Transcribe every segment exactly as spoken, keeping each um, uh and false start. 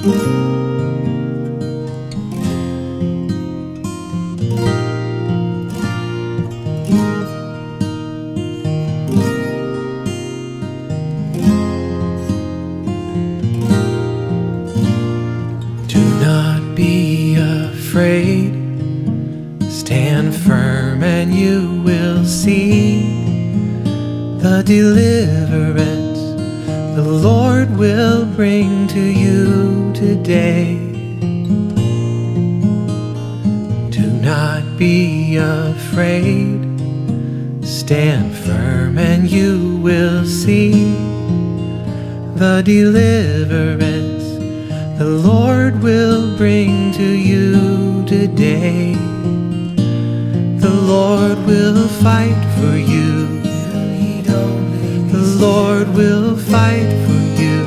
Afraid, stand firm and you will see the deliverance the Lord will bring to you today. Do not be afraid, stand firm and you will see the deliverance the Lord will bring to you today. The Lord will fight for you. The Lord will fight for you.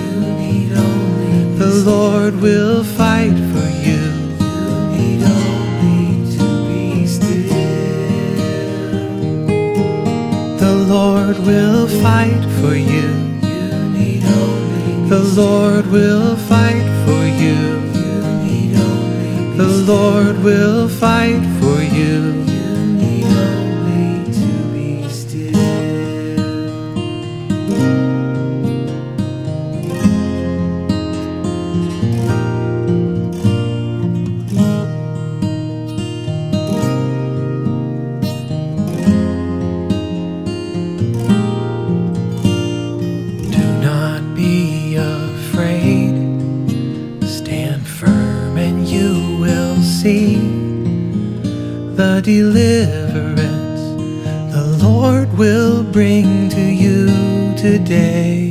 The Lord will fight for you. You need only to be still. The Lord will fight for you. The Lord will fight for you. The Lord will fight for you. You need only to be still. Do not be afraid, stand firm and you will see the deliverance the Lord will bring to you today.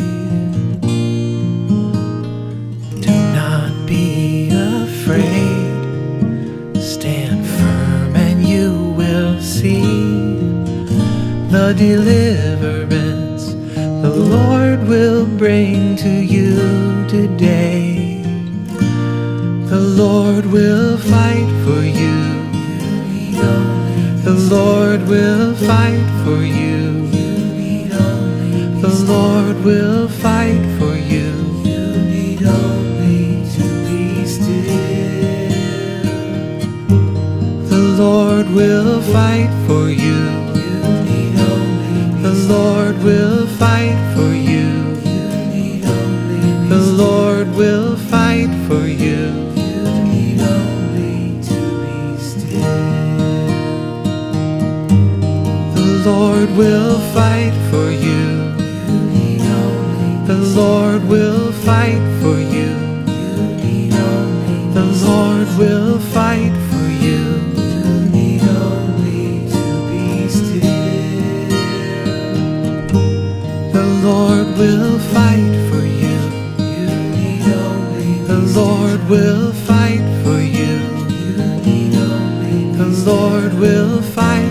Do not be afraid, stand firm and you will see the deliverance the Lord will bring to you today. The Lord will fight for you. The Lord will fight for you. The Lord will fight for you. You need only to be still. The Lord will fight for you. The Lord will fight for you. The Lord will fight for you. You need only to be still. The Lord will fight for you. You need only. The Lord will fight for you. You need only. The Lord will fight for you. You need only to be still. The Lord will fight for you. You need only. The Lord will fight for you. You need only. The Lord will fight.